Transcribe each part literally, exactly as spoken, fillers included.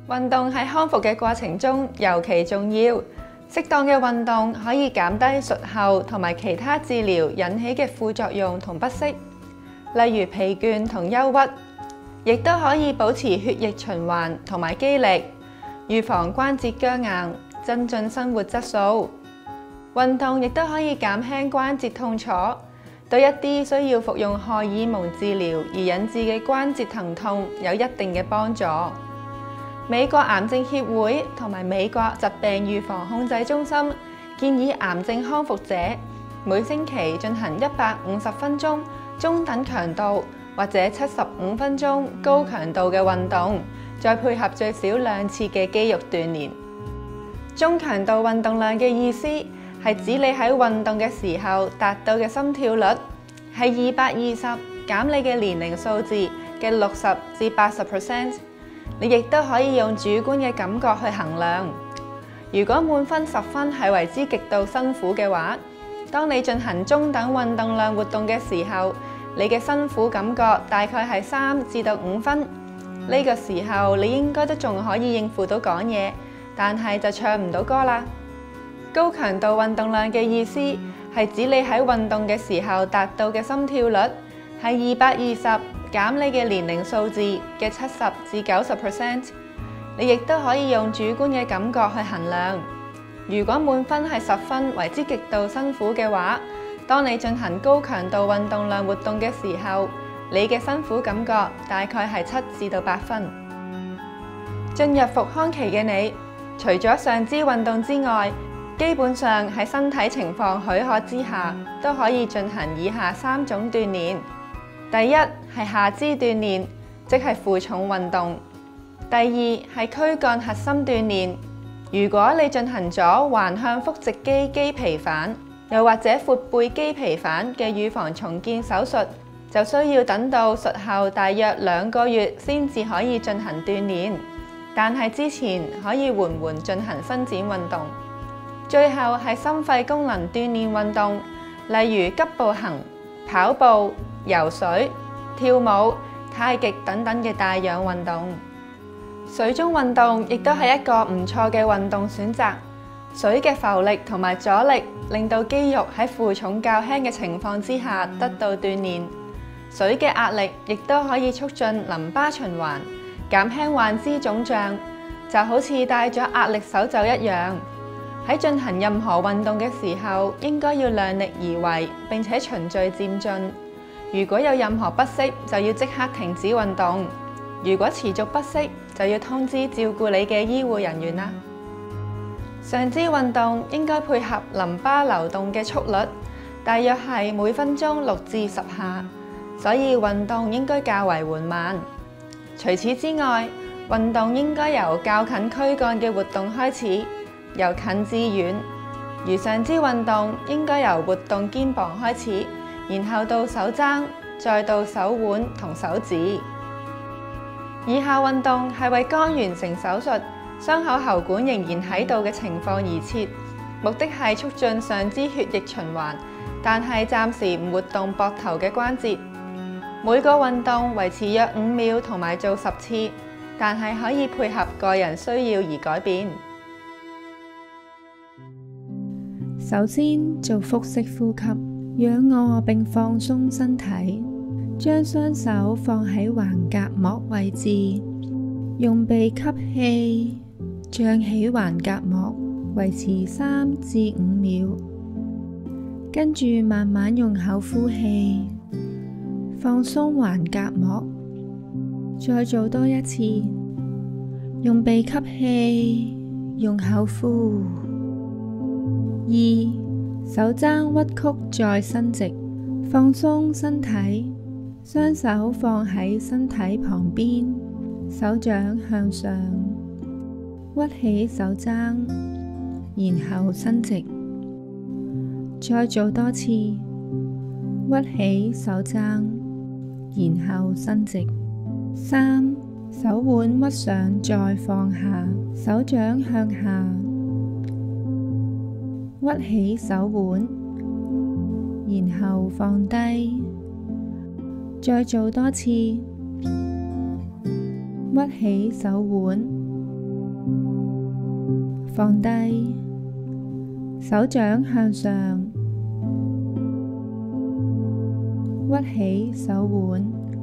運動喺康復嘅過程中尤其重要，適當嘅運動可以減低術後同埋其他治療引起嘅副作用同不適，例如疲倦同憂鬱，亦都可以保持血液循環同埋肌力，預防關節僵硬，增進生活質素。運動亦都可以減輕關節痛楚，對一啲需要服用荷爾蒙治療而引致嘅關節疼痛有一定嘅幫助。美國癌症協會同埋美國疾病預防控制中心建議癌症康復者每星期進行一百五十分鐘中等強度或者七十五分鐘高強度嘅運動，再配合最少兩次嘅肌肉鍛煉。中強度運動量嘅意思係指你喺運動嘅時候達到嘅心跳率係二百二十減你嘅年齡數字嘅六十至八十 percent。你亦都可以用主觀嘅感覺去衡量。如果滿分十分係為之極度辛苦嘅話，當你進行中等運動量活動嘅時候，你嘅辛苦感覺大概係三至到五分。呢個時候你應該都仲可以應付到講嘢，但係就唱唔到歌啦。高強度運動量嘅意思係指你喺運動嘅時候達到嘅心跳率係二百二十減你嘅年齡數字嘅七十至九十 percent。你亦都可以用主觀嘅感覺去衡量。如果滿分係十分為之極度辛苦嘅話，當你進行高強度運動量活動嘅時候，你嘅辛苦感覺大概係七至到八分。進入復康期嘅你，除咗上肢運動之外，基本上喺身體情況許可之下，都可以進行以下三種鍛煉。第一係下肢鍛煉，即係負重運動。第二係軀幹核心鍛煉。如果你進行咗橫向腹直肌肌皮反，又或者闊背肌皮反嘅預防重建手術，就需要等到術後大約兩個月先至可以進行鍛煉。但係之前可以緩緩進行伸展運動。最後係心肺功能鍛煉運動，例如急步行、跑步、游水、跳舞、太極等等嘅帶氧運動。水中運動亦都係一個唔錯嘅運動選擇。水嘅浮力同埋阻力令到肌肉喺負重較輕嘅情況之下得到鍛煉。水嘅壓力亦都可以促進淋巴循環，減輕患肢腫脹，就好似戴咗壓力手袖一樣。喺進行任何運動嘅時候，應該要量力而為，並且循序漸進。如果有任何不適，就要即刻停止運動。如果持續不適，就要通知照顧你嘅醫護人員啦。上肢運動應該配合淋巴流動嘅速率，大約係每分鐘六至十下，所以運動應該較為緩慢。除此之外，運動應該由較近軀幹嘅活動開始，由近至遠。如上肢運動應該由活動肩膀開始，然後到手踭，再到手腕同手指。以下運動係為剛完成手術、傷口喉管仍然喺度嘅情況而設，目的係促進上肢血液循環，但係暫時唔活動膊頭嘅關節。每個運動維持約五秒，同埋做十次，但係可以配合個人需要而改變。 首先做腹式呼吸，仰臥並放鬆身體，將雙手放喺橫膈膜位置，用鼻吸氣，脹起橫膈膜，維持三至五秒，跟住慢慢用口呼氣，放鬆橫膈膜，再做多一次，用鼻吸氣，用口呼。二，手踭屈曲再伸直，放鬆身體，雙手放喺身體旁邊，手掌向上，屈起手踭，然後伸直。再做多次，屈起手踭，然後伸直。三，手腕屈上再放下，手掌向下，屈起手腕，然後放低。再做多次，屈起手腕， 放低，手掌向上，屈起手腕，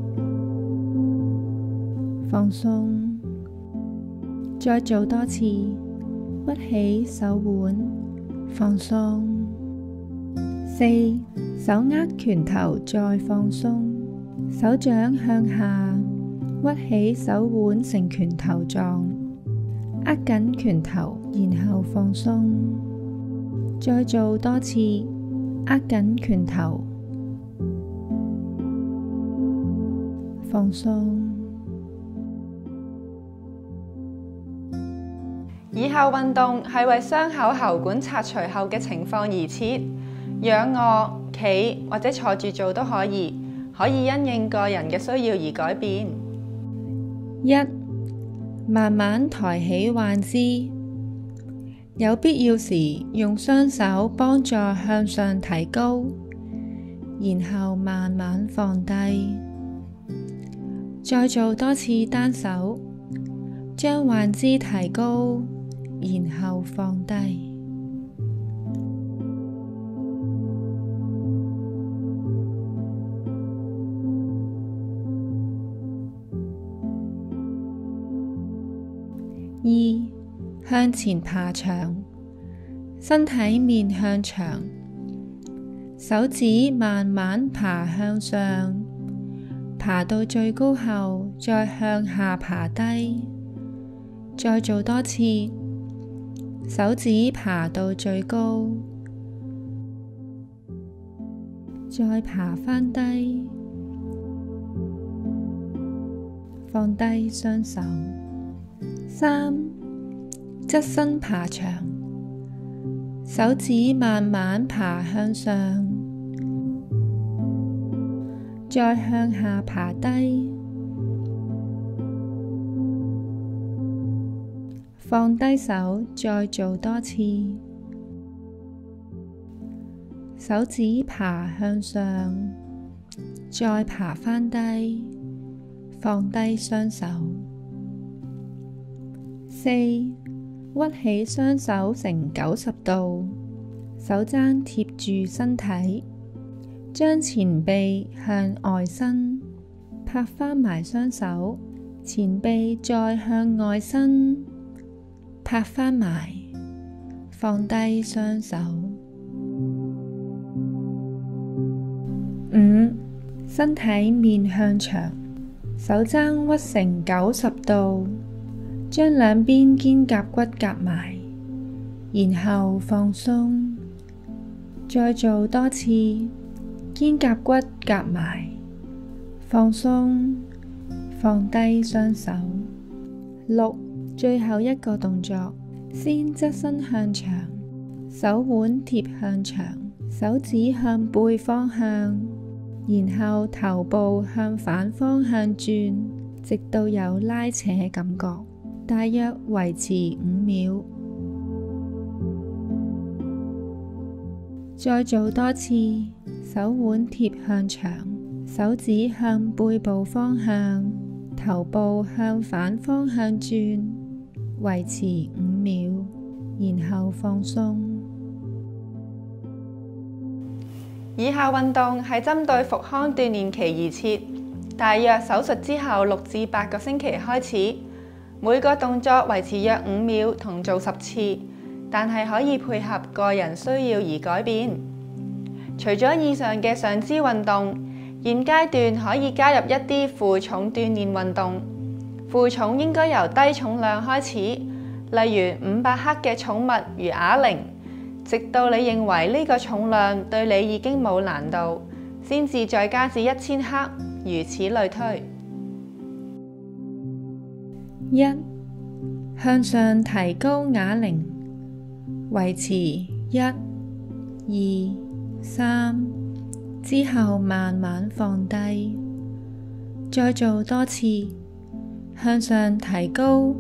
放鬆，再做多次，屈起手腕，放鬆。四，手握拳頭再放鬆，手掌向下，屈起手腕成拳頭狀，握緊拳頭，然後放鬆。再做多次，握緊拳頭，放鬆。 以下運動係為傷口喉管拆除後嘅情況而設，仰臥、企或者坐住做都可以，可以因應個人嘅需要而改變。 一、慢慢抬起患肢，有必要時用雙手幫助向上提高，然後慢慢放低。再做多次單手，將患肢提高，然後放低。二、向前爬牆，身體面向牆，手指慢慢爬向上，爬到最高後再向下爬低。再做多次，手指爬到最高，再爬返低，放低雙手。三、側身爬牆，手指慢慢爬向上，再向下爬低，放低手，再做多次。手指爬向上，再爬返低，放低雙手。四、屈起雙手成九十度，手踭貼住身體，將前臂向外伸，拍返埋雙手，前臂再向外伸，拍返埋，放低雙手。五、身體面向牆，手踭屈成九十度，將兩邊肩胛骨夾埋，然後放鬆。再做多次，肩胛骨夾埋，放鬆，放低雙手。六、最後一個動作，先側身向牆，手腕貼向牆，手指向背方向，然後頭部向反方向轉，直到有拉扯感覺。大約維持五秒，再做多次，手腕貼向牆，手指向背部方向，頭部向反方向轉，維持五秒，然後放鬆。 以下運動係針對復康鍛鍊期而設，大約手術之後六至八個星期開始。每個動作維持約五秒同做十次，但係可以配合個人需要而改變。除咗以上嘅上肢運動，現階段可以加入一啲負重鍛鍊運動。負重應該由低重量開始，例如五百克嘅重物如啞鈴，直到你認為呢個重量對你已經冇難度，先至再加至一千克，如此類推。 一、向上提高啞鈴，維持一、二、三，之後慢慢放低，再做多次，向上提高，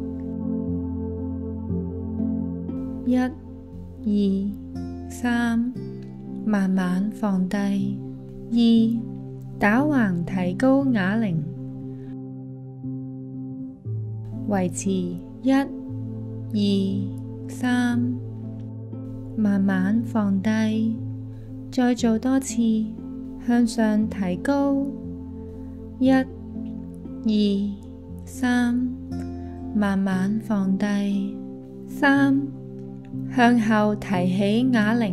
一、二、三，慢慢放低。二、打橫提高啞鈴，維持一、二、 三，慢慢放低，再做多次，向上提高，一、二、三，慢慢放低，三，向後提起啞鈴，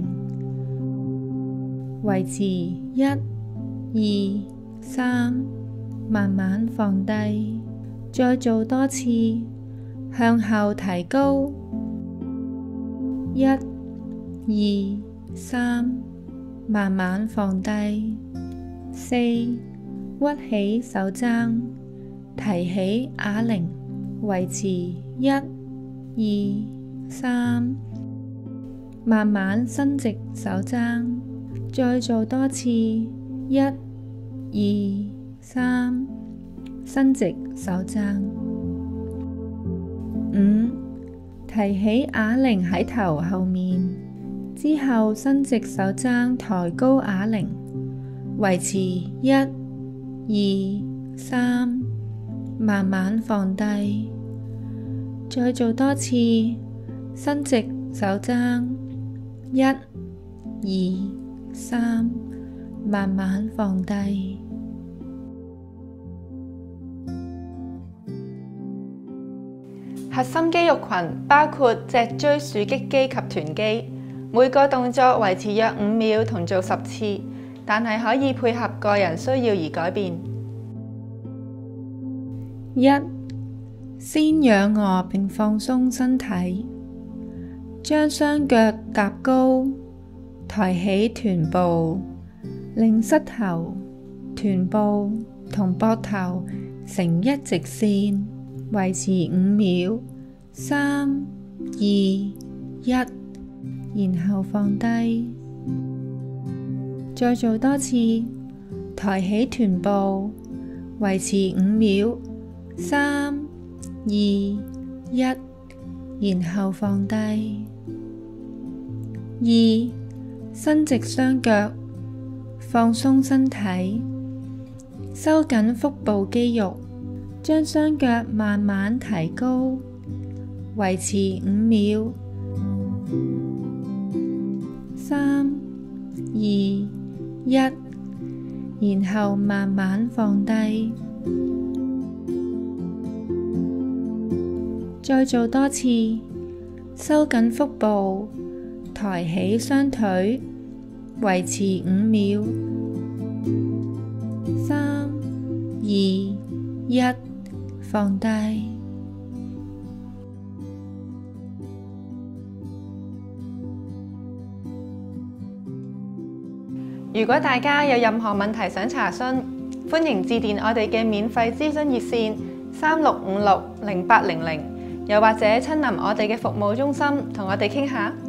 維持一、二、三，慢慢放低，再做多次，向後提高，一、二、三，慢慢放低，四，屈起手踭，提起啞鈴，維持一、二、三，慢慢伸直手踭，再做多次，一、二、三，伸直手踭。五，提起啞鈴喺頭後面，之後伸直手踭抬高啞鈴，維持一、二、三，慢慢放低，再做多次，伸直手踭，一、二、三，慢慢放低。 核心肌肉群包括脊椎豎擊肌及臀肌，每個動作維持約五秒同做十次，但係可以配合個人需要而改變。 一、先仰臥並放鬆身體，將雙腳踏高，抬起臀部，令膝頭、臀部同膊頭成一直線，維持五秒，三、二、一，然後放低，再做多次，抬起臀部，維持五秒，三、二、一，然後放低。二、伸直雙腳，放鬆身體，收緊腹部肌肉，將雙腳慢慢提高，維持五秒，三、二、一，然後慢慢放低。再做多次，收緊腹部，抬起雙腿，維持五秒，三、二、一，放低。 如果大家有任何問題想查詢，歡迎致電我哋嘅免費諮詢熱線三六五六零八零零，又或者親臨我哋嘅服務中心同我哋傾下。